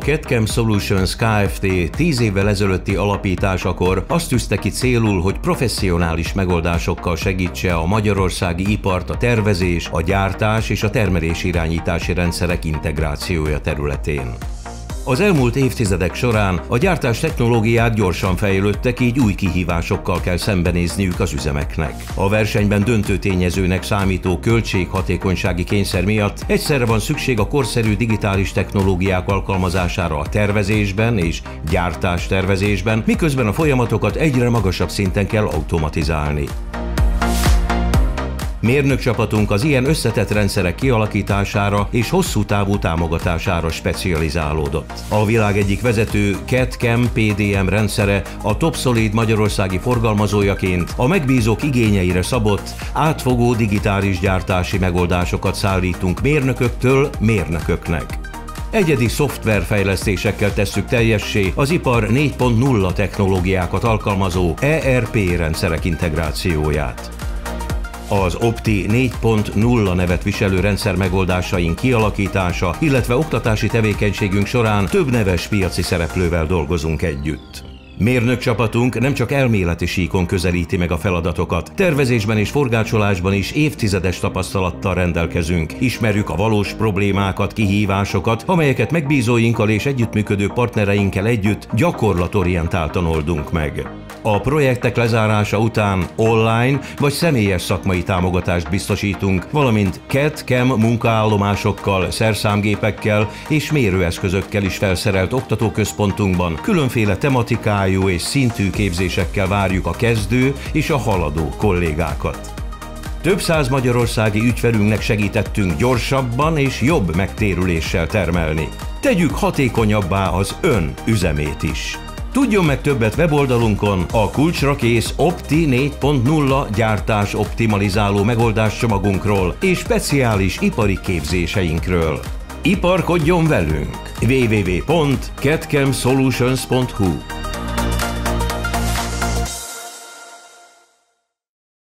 CAD/CAM Solutions Kft. 10 évvel ezelőtti alapításakor azt tűzte ki célul, hogy professzionális megoldásokkal segítse a magyarországi ipart a tervezés, a gyártás és a termelés irányítási rendszerek integrációja területén. Az elmúlt évtizedek során a gyártás technológiák gyorsan fejlődtek, így új kihívásokkal kell szembenézniük az üzemeknek. A versenyben döntő tényezőnek számító költség-hatékonysági kényszer miatt egyszerre van szükség a korszerű digitális technológiák alkalmazására a tervezésben és gyártás tervezésben, miközben a folyamatokat egyre magasabb szinten kell automatizálni. Mérnökcsapatunk az ilyen összetett rendszerek kialakítására és hosszú távú támogatására specializálódott. A világ egyik vezető CAD/CAM PDM rendszere a Topsolid magyarországi forgalmazójaként a megbízók igényeire szabott, átfogó digitális gyártási megoldásokat szállítunk mérnököktől mérnököknek. Egyedi szoftverfejlesztésekkel tesszük teljessé az ipar 4.0 technológiákat alkalmazó ERP rendszerek integrációját. Az Opti 4.0 nevet viselő rendszer megoldásaink kialakítása, illetve oktatási tevékenységünk során több neves piaci szereplővel dolgozunk együtt. Mérnökcsapatunk nem csak elméleti síkon közelíti meg a feladatokat, tervezésben és forgácsolásban is évtizedes tapasztalattal rendelkezünk, ismerjük a valós problémákat, kihívásokat, amelyeket megbízóinkkal és együttműködő partnereinkkel együtt gyakorlatorientáltan oldunk meg. A projektek lezárása után online vagy személyes szakmai támogatást biztosítunk, valamint CAD/CAM munkaállomásokkal, szerszámgépekkel és mérőeszközökkel is felszerelt oktatóközpontunkban különféle tematikájú és szintű képzésekkel várjuk a kezdő és a haladó kollégákat. Több száz magyarországi ügyfelünknek segítettünk gyorsabban és jobb megtérüléssel termelni. Tegyük hatékonyabbá az ön üzemét is. Tudjon meg többet weboldalunkon a kulcsra kész Opti 4.0 gyártás optimalizáló megoldáscsomagunkról és speciális ipari képzéseinkről. Iparkodjon velünk! www.cadcamsolutions.hu